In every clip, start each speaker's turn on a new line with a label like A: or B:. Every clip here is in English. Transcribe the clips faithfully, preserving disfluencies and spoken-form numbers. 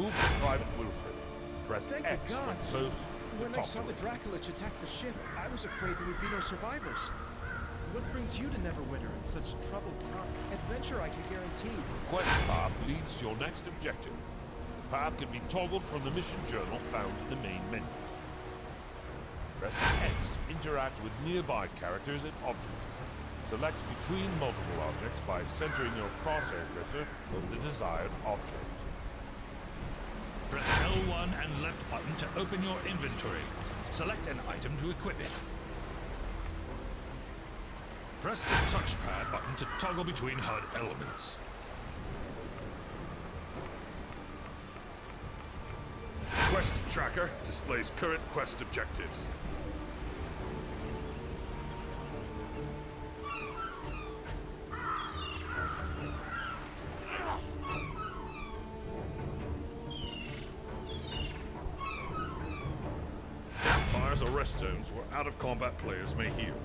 A: Move to Private Wilfred. Press
B: Thank
A: X
B: the
A: when
B: gods.
A: close to
B: When I
A: talk
B: saw
A: to
B: the
A: him.
B: Draculich attack the ship, I was afraid there would be no survivors. What brings you to Neverwinter in such troubled time? Adventure, I can guarantee.
A: Quest path leads to your next objective. The path can be toggled from the mission journal found in the main menu. Press X to interact with nearby characters and objects. Select between multiple objects by centering your crosshair cursor over the desired object.
C: Press L one and left button to open your inventory. Select an item to equip it. Press the touchpad button to toggle between H U D elements.
D: Quest tracker displays current quest objectives. Campfires or rest zones where out-of-combat players may heal.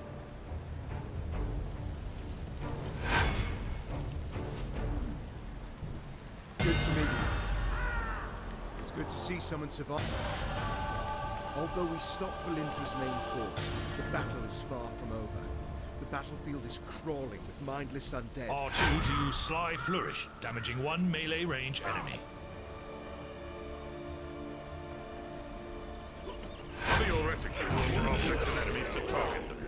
B: Good to meet you. It's good to see someone survive. Although we stopped Valindra's main force, the battle is far from over. The battlefield is crawling with mindless undead.
C: R two to use Sly Flourish, damaging one melee range enemy.
D: Cover your reticule or I'll fix an enemies to target them.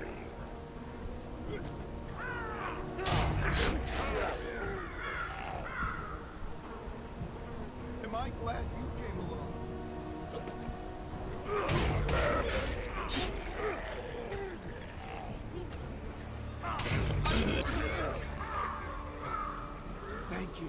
B: Am I glad you came along? Thank you.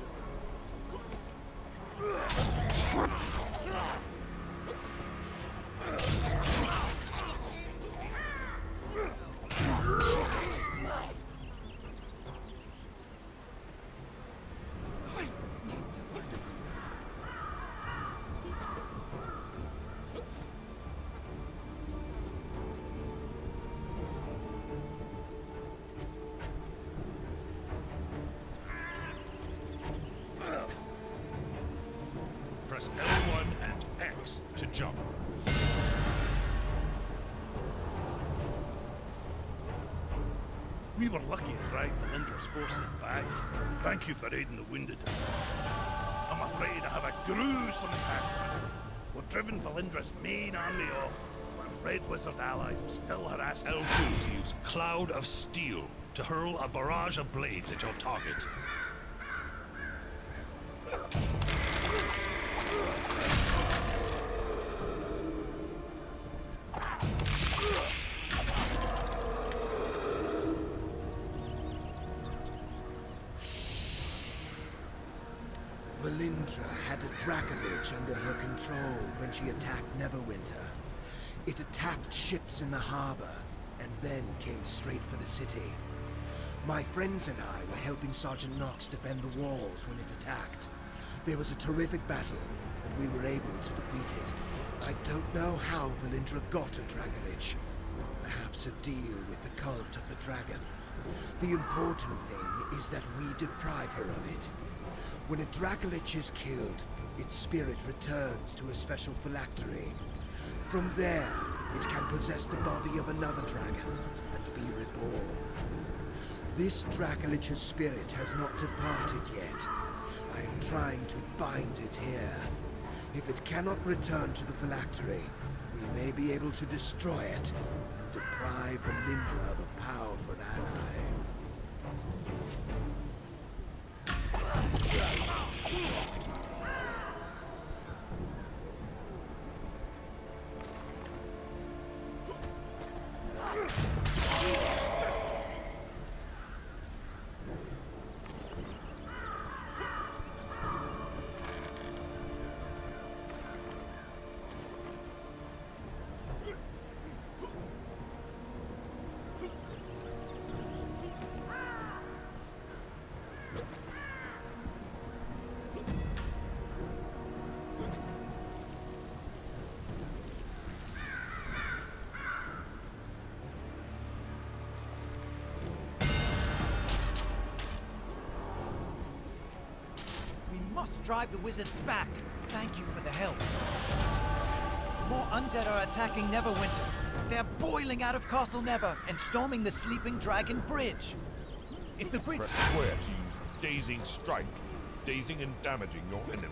C: Press L one and X to jump.
D: We were lucky to drive Valindra's forces back. Thank you for aiding the wounded. I'm afraid I have a gruesome task for you. We've driven Valindra's main army off, but Red Wizard allies are still harassing.
C: L two to use Cloud of Steel to hurl a barrage of blades at your target.
B: Valindra had a Dracolich under her control when she attacked Neverwinter. It attacked ships in the harbor, and then came straight for the city. My friends and I were helping Sergeant Knox defend the walls when it attacked. There was a terrific battle, and we were able to defeat it. I don't know how Valindra got a Dracolich. Perhaps a deal with the cult of the dragon. The important thing is that we deprive her of it. When a Dracolich is killed, its spirit returns to a special phylactery. From there, it can possess the body of another dragon and be reborn. This Dracolich's spirit has not departed yet. I am trying to bind it here. If it cannot return to the phylactery, we may be able to destroy it and deprive Valindra of a powerful ally.
E: must drive the wizards back. Thank you for the help. More undead are attacking Neverwinter. They're boiling out of Castle Never and storming the Sleeping Dragon Bridge. If the bridge...
A: Press square to use Dazing Strike, dazing and damaging your enemy.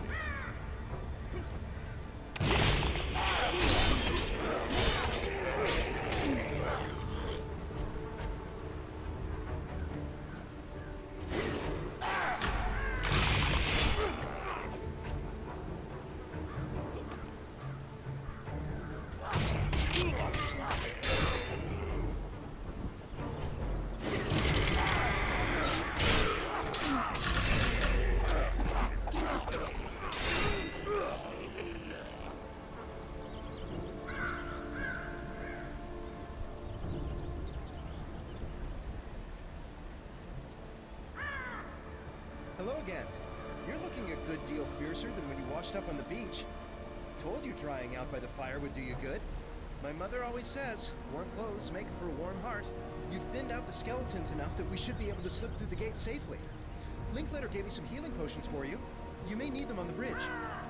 F: Hello again. You're looking a good deal fiercer than when you washed up on the beach. Told you drying out by the fire would do you good. My mother always says, warm clothes make for a warm heart. You've thinned out the skeletons enough that we should be able to slip through the gate safely. Linklater gave me some healing potions for you. You may need them on the bridge.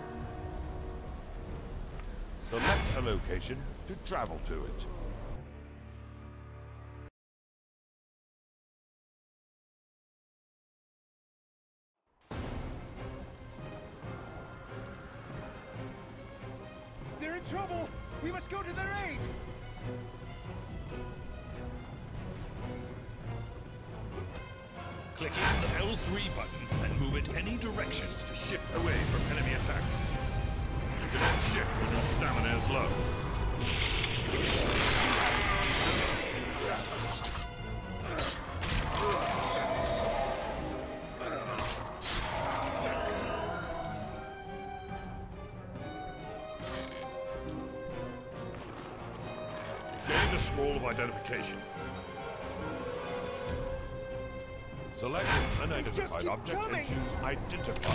A: Select a location to travel to it.
F: They're in trouble! We must go to their aid!
C: Clicking the L three button and move it any direction to shift away from enemy attacks. You cannot shift when your stamina is low. Gain the scroll of identification.
A: Select an unidentified object
F: coming.
A: and choose Identify.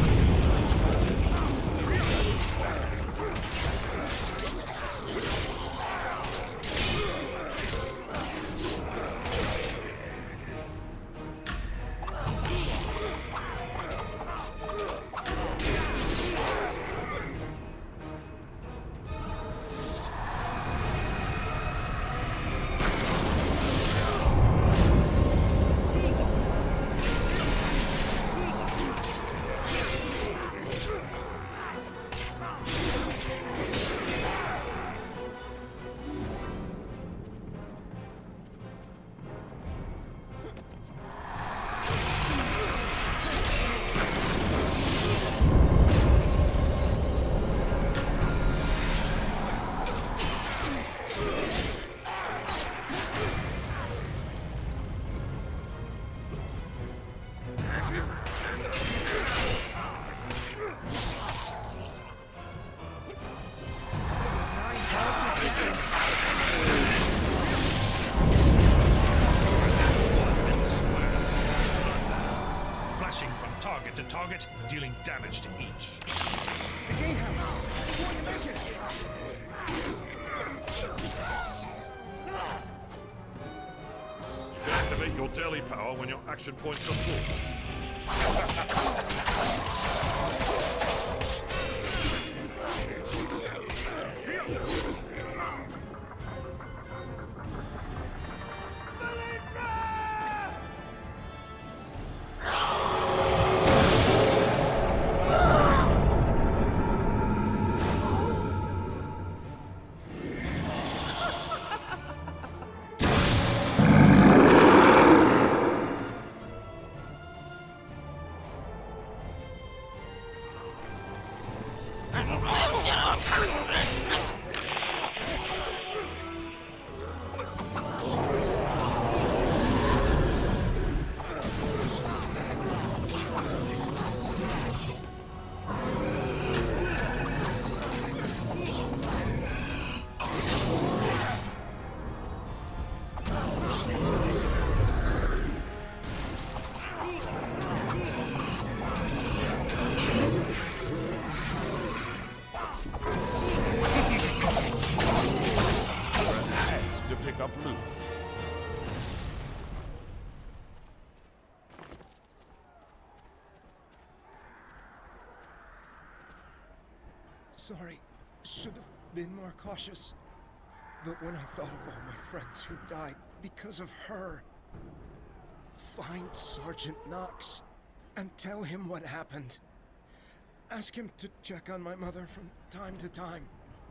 C: Target to target, dealing damage to each.
F: The gatehouse! I'm going to make it!
C: You can activate your daily power when your action points are full.
B: sorry. Should have been more cautious. But when I thought of all my friends who died because of her... Find Sergeant Knox and tell him what happened. Ask him to check on my mother from time to time.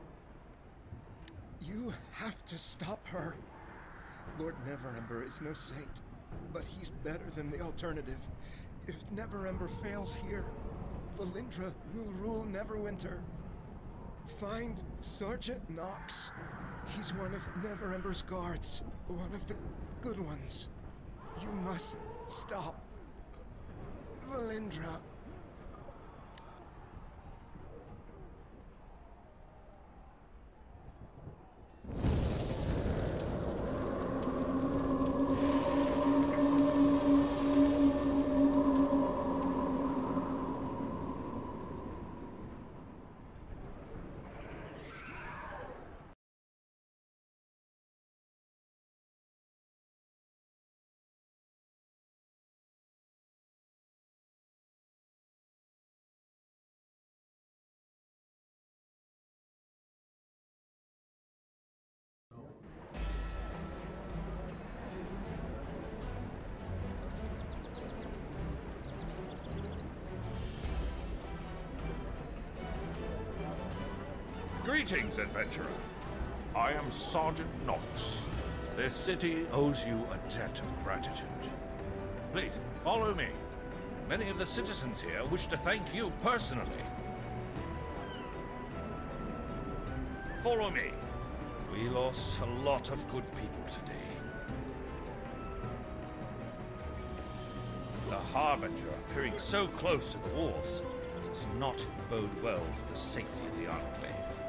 B: You have to stop her. Lord Neverember is no saint, but he's better than the alternative. If Neverember fails here, Valindra will rule Neverwinter. Find Sergeant Knox. He's one of Neverember's guards, one of the good ones. You must stop Valindra.
C: Greetings, adventurer. I am Sergeant Knox. This city owes you a debt of gratitude. Please, follow me. Many of the citizens here wish to thank you personally. Follow me. We lost a lot of good people today. The Harbinger appearing so close to the walls does not bode well for the safety of the Enclave.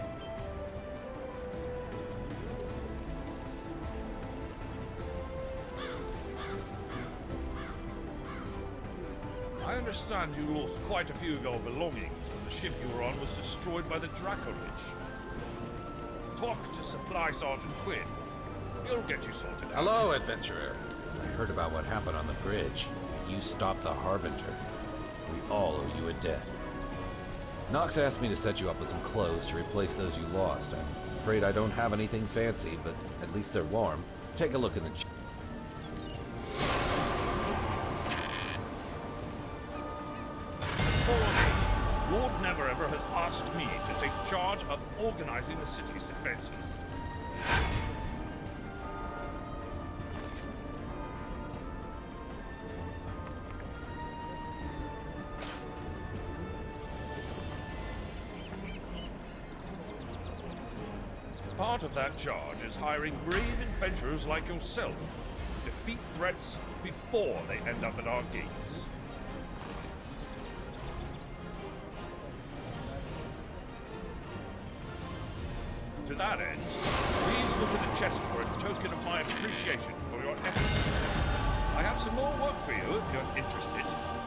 C: I understand you lost quite a few of your belongings when the ship you were on was destroyed by the Dracolich. Talk to Supply Sergeant Quinn. He'll get you sorted out.
G: Hello, adventurer. I heard about what happened on the bridge. You stopped the Harbinger. We all owe you a debt. Knox asked me to set you up with some clothes to replace those you lost. I'm afraid I don't have anything fancy, but at least they're warm. Take a look in the... ch-
C: Lord Neverember has asked me to take charge of organizing the city's defenses. Part of that charge is hiring brave adventurers like yourself to defeat threats before they end up at our gates. To that end, please look at the chest for a token of my appreciation for your efforts. I have some more work for you if you're interested.